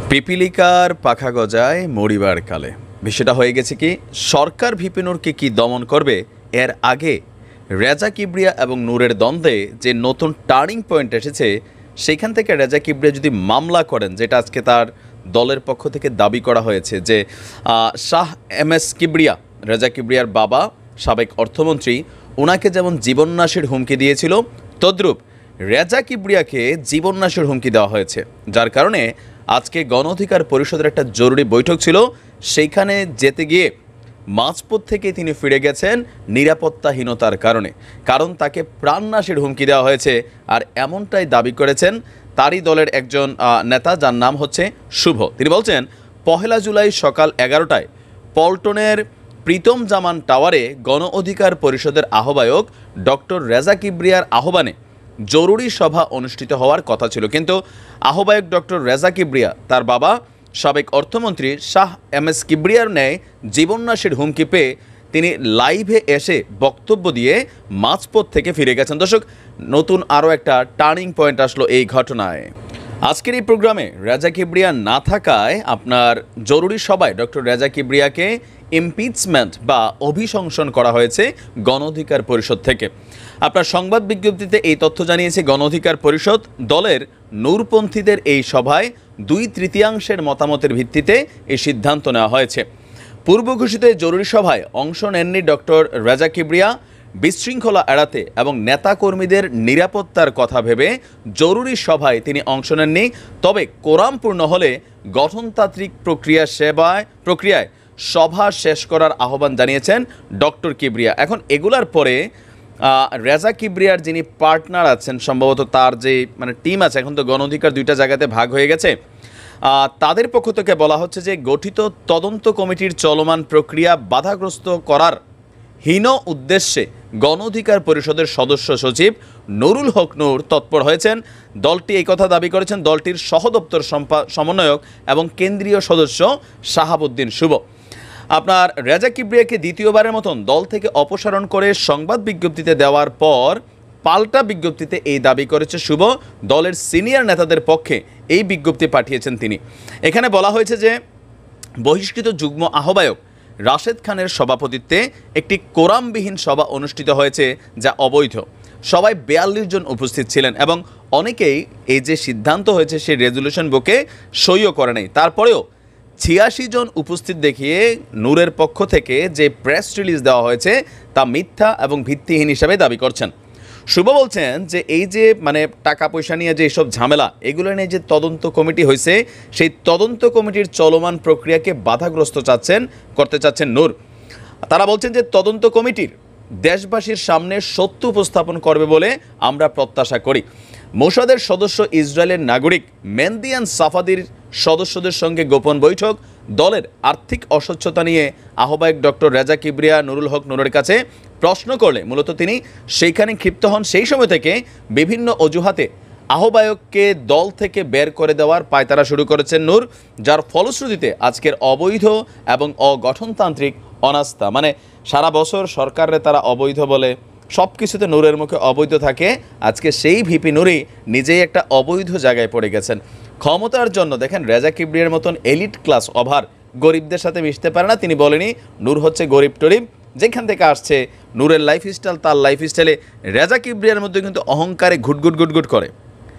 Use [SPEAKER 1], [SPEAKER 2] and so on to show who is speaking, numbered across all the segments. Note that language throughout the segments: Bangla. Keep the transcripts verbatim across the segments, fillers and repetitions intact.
[SPEAKER 1] পিপিলিকার পাখা গজায় মরিবার কালে। বিষয়টা হয়ে গেছে কি, সরকার ভিপি নূরকে কি দমন করবে এর আগে রেজা কিবরিয়া এবং নূরের দ্বন্দ্বে যে নতুন টার্নিং পয়েন্ট এসেছে, সেইখান থেকে রেজা কিবরিয়া যদি মামলা করেন, যেটা আজকে তার দলের পক্ষ থেকে দাবি করা হয়েছে যে শাহ এম এস কিবরিয়া, রেজা কিবরিয়ার বাবা, সাবেক অর্থমন্ত্রী, ওনাকে যেমন জীবননাশের হুমকি দিয়েছিল, তদ্রূপ রেজা কিবরিয়াকে জীবননাশের হুমকি দেওয়া হয়েছে। যার কারণে আজকে গণ অধিকার পরিষদের একটা জরুরি বৈঠক ছিল, সেইখানে যেতে গিয়ে মাঝপথ থেকে তিনি ফিরে গেছেন নিরাপত্তাহীনতার কারণে, কারণ তাকে প্রাণনাশের হুমকি দেওয়া হয়েছে। আর এমনটাই দাবি করেছেন তারই দলের একজন নেতা, যার নাম হচ্ছে শুভ। তিনি বলছেন, পহেলা জুলাই সকাল এগারোটায় পল্টনের প্রীতম জামান টাওয়ারে গণ অধিকার পরিষদের আহ্বায়ক ডক্টর রেজা কিবরিয়ার আহ্বানে জরুরি সভা অনুষ্ঠিত হওয়ার কথা ছিল, কিন্তু আহ্বায়ক ডক্টর রেজা কিবরিয়া তার বাবা সাবেক অর্থমন্ত্রী শাহ এম এস কিবরিয়ার ন্যায় জীবননাশের হুমকি পেয়ে তিনি লাইভে এসে বক্তব্য দিয়ে মাঝপথ থেকে ফিরে গেছেন। দর্শক, নতুন আরও একটা টার্নিং পয়েন্ট আসলো এই ঘটনায়। আজকের এই প্রোগ্রামে রেজা কিবরিয়া না থাকায় আপনার জরুরি সভায় ডক্টর রেজা কিবরিয়াকে ইমপিচমেন্ট বা অভিশংসন করা হয়েছে গণ অধিকার পরিষদ থেকে। আপনার সংবাদ বিজ্ঞপ্তিতে এই তথ্য জানিয়েছে গণ অধিকার পরিষদ। দলের নূরপন্থীদের এই সভায় দুই তৃতীয়াংশের মতামতের ভিত্তিতে এই সিদ্ধান্ত নেওয়া হয়েছে। পূর্ব ঘোষিত জরুরি সভায় অংশ নেননি ডক্টর রেজা কিবরিয়া। বিশৃঙ্খলা এড়াতে এবং নেতাকর্মীদের নিরাপত্তার কথা ভেবে জরুরি সভায় তিনি অংশ নেননি। তবে কোরামপূর্ণ হলে গঠনতান্ত্রিক প্রক্রিয়া সেবায় প্রক্রিয়ায় সভা শেষ করার আহ্বান জানিয়েছেন ডক্টর কিবরিয়া। এখন এগুলার পরে রেজা কিবরিয়ার যিনি পার্টনার আছেন, সম্ভবত তার যে মানে টিম আছে, এখন তো গণ অধিকার দুইটা জায়গাতে ভাগ হয়ে গেছে, তাদের পক্ষ থেকে বলা হচ্ছে যে গঠিত তদন্ত কমিটির চলমান প্রক্রিয়া বাধাগ্রস্ত করার হীন উদ্দেশ্যে গণ অধিকার পরিষদের সদস্য সচিব নুরুল হক নূর তৎপর হয়েছেন। দলটি এই কথা দাবি করেছেন দলটির সহদপ্তর সমন্বয়ক এবং কেন্দ্রীয় সদস্য শাহাবুদ্দিন শুভ। আপনার রেজা কিবরিয়াকে দ্বিতীয়বারের মতন দল থেকে অপসারণ করে সংবাদ বিজ্ঞপ্তিতে দেওয়ার পর পাল্টা বিজ্ঞপ্তিতে এই দাবি করেছে শুভ। দলের সিনিয়র নেতাদের পক্ষে এই বিজ্ঞপ্তি পাঠিয়েছেন তিনি। এখানে বলা হয়েছে যে বহিষ্কৃত যুগ্ম আহ্বায়ক রাশেদ খানের সভাপতিত্বে একটি কোরামবিহীন সভা অনুষ্ঠিত হয়েছে, যা অবৈধ। সবাই বিয়াল্লিশ জন উপস্থিত ছিলেন এবং অনেকেই এই যে সিদ্ধান্ত হয়েছে সেই রেজলিউশন বুকে সইও করে নেই। তারপরেও ছিয়াশি জন উপস্থিত দেখিয়ে নূরের পক্ষ থেকে যে প্রেস রিলিজ দেওয়া হয়েছে তা মিথ্যা এবং ভিত্তিহীন হিসাবে দাবি করছেন। শুভ বলছেন যে এই যে মানে টাকা পয়সা নিয়ে যে এইসব ঝামেলা, এগুলো নিয়ে যে তদন্ত কমিটি হয়েছে, সেই তদন্ত কমিটির চলমান প্রক্রিয়াকে বাধাগ্রস্ত চাচ্ছেন করতে চাচ্ছেন নূর। তারা বলছেন যে তদন্ত কমিটির দেশবাসীর সামনে সত্য উপস্থাপন করবে বলে আমরা প্রত্যাশা করি। মোসাদের সদস্য ইসরায়েলের নাগরিক মেন্দিয়ান সাফাদির সদস্যদের সঙ্গে গোপন বৈঠক, দলের আর্থিক অস্বচ্ছতা নিয়ে আহ্বায়ক ডক্টর রেজা কিবরিয়া নুরুল হক নূরের কাছে প্রশ্ন করলে মূলত তিনি সেইখানে ক্ষিপ্ত হন। সেই সময় থেকে বিভিন্ন অজুহাতে আহ্বায়ককে দল থেকে বের করে দেওয়ার পায়তারা শুরু করেছেন নূর, যার ফলশ্রুতিতে আজকের অবৈধ এবং অগঠনতান্ত্রিক অনাস্থা, মানে সারা বছর সরকারে তারা অবৈধ বলে, সব কিছুতে নূরের মুখে অবৈধ থাকে। আজকে সেই ভিপি নূরই নিজেই একটা অবৈধ জায়গায় পড়ে গেছেন ক্ষমতার জন্য। দেখেন, রেজা কিবরিয়ার মতন এলিট ক্লাস ওভার গরিবদের সাথে মিশতে পারে না। তিনি বলেনি নূর হচ্ছে গরিব টরিব, যেখান থেকে আসছে নূরের লাইফস্টাইল, তার লাইফস্টাইলে রেজা কিবরিয়ার মধ্যে কিন্তু অহংকারে ঘুটঘুট ঘুটঘুট করে।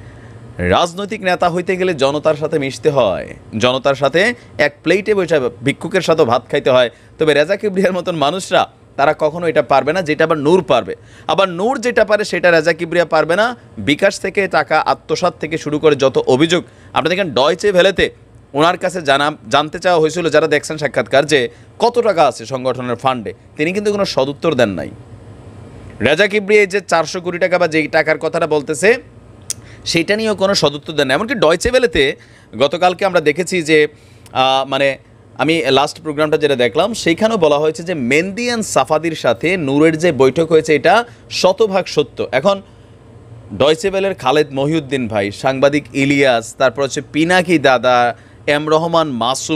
[SPEAKER 1] রাজনৈতিক নেতা হইতে গেলে জনতার সাথে মিশতে হয়, জনতার সাথে এক প্লেটে বসে ভিক্ষুকের সাথে ভাত খাইতে হয়। তবে রেজা কিবরিয়ার মতন মানুষরা তারা কখনো এটা পারবে না, যেটা আবার নূর পারবে। আবার নূর যেটা পারে সেটা রেজা কিবরিয়া পারবে না। বিকাশ থেকে টাকা আত্মসাৎ থেকে শুরু করে যত অভিযোগ, আপনি দেখেন ডয়চে ভেলেতে ওনার কাছে জানা জানতে চাওয়া হয়েছিল, যারা দেখছেন সাক্ষাৎকার, যে কত টাকা আছে সংগঠনের ফান্ডে, তিনি কিন্তু কোনো সদুত্তর দেন নাই। রেজা কিবরিয়া যে চারশো কোটি টাকা বা যেই টাকার কথাটা বলতেছে সেইটা নিয়েও কোনো সদুত্তর দেন না। এমনকি ডয়চে ভেলেতে গতকালকে আমরা দেখেছি যে মানে আমি লাস্ট প্রোগ্রামটা যেটা দেখলাম সেইখানেও বলা হয়েছে যে মেন্দিয়ান সাফাদির সাথে নূরের যে বৈঠক হয়েছে এটা শতভাগ সত্য। এখন ডয়চে ভেলের খালেদ মহিউদ্দিন ভাই, সাংবাদিক ইলিয়াস, তারপর হচ্ছে পিনাকি দাদা, এম রহমান মাসুম,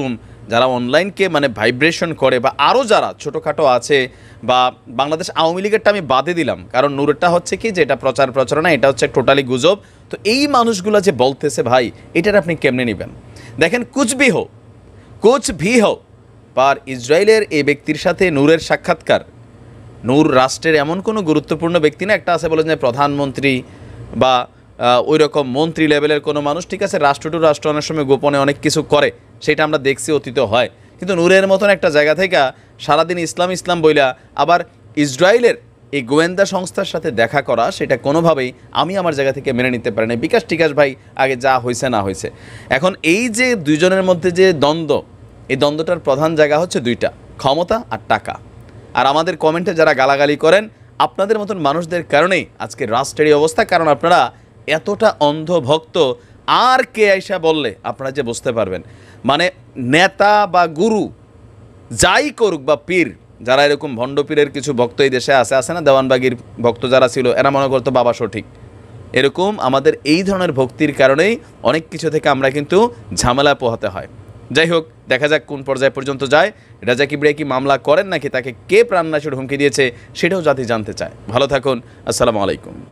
[SPEAKER 1] যারা অনলাইনকে মানে ভাইব্রেশন করে, বা আরও যারা ছোটোখাটো আছে, বা বাংলাদেশ আওয়ামী লীগেরটা আমি বাদে দিলাম, কারণ নূরেরটা হচ্ছে কি যে এটা প্রচার প্রচারণা, এটা হচ্ছে টোটালি গুজব। তো এই মানুষগুলো যে বলতেছে ভাই, এটার আপনি কেমনে নেবেন? দেখেন, কুছ ভি হো কুছ ভি হো পার ইসরায়েলের এই ব্যক্তির সাথে নূরের সাক্ষাৎকার, নূর রাষ্ট্রের এমন কোনো গুরুত্বপূর্ণ ব্যক্তি না। একটা আছে বলেন যে প্রধানমন্ত্রী বা ওই রকম মন্ত্রী লেভেলের কোনো মানুষ, ঠিক আছে, রাষ্ট্র টু রাষ্ট্র অনেক সময় গোপনে অনেক কিছু করে, সেটা আমরা দেখছি, অতীত হয়। কিন্তু নূরের মতন একটা জায়গা থেকে সারাদিন ইসলাম ইসলাম বইলা আবার ইসরায়েলের এই গোয়েন্দা সংস্থার সাথে দেখা করা, সেটা কোনোভাবেই আমি আমার জায়গা থেকে মেনে নিতে পারি না। বিকাশ টিকাশ ভাই আগে যা হয়েছে না হয়েছে, এখন এই যে দুইজনের মধ্যে যে দ্বন্দ্ব, এই দ্বন্দ্বটার প্রধান জায়গা হচ্ছে দুইটা, ক্ষমতা আর টাকা। আর আমাদের কমেন্টে যারা গালাগালি করেন, আপনাদের মতন মানুষদের কারণেই আজকে রাষ্ট্রের এই অবস্থা। কারণ আপনারা এতটা অন্ধভক্ত, আর কে আইসা বললে আপনারা যে বুঝতে পারবেন, মানে নেতা বা গুরু যাই করুক বা পীর, যারা এরকম ভণ্ড পীরের কিছু ভক্ত এই দেশে আছে আছে না, দেওয়ানবাগির ভক্ত যারা ছিল, এরা মনে করতো বাবা সঠিক। এরকম আমাদের এই ধরনের ভক্তির কারণেই অনেক কিছু থেকে আমরা কিন্তু ঝামেলা পোহাতে হয়। যাই হোক, দেখা যাক কোন পর্যায় পর্যন্ত যায়। রাজা কিবরিয়া কি মামলা করেন নাকি তাকে কে প্রাণনাশের হুমকি দিয়েছে, সেটাও জাতি জানতে চায়। ভালো থাকুন, আসসালামু আলাইকুম।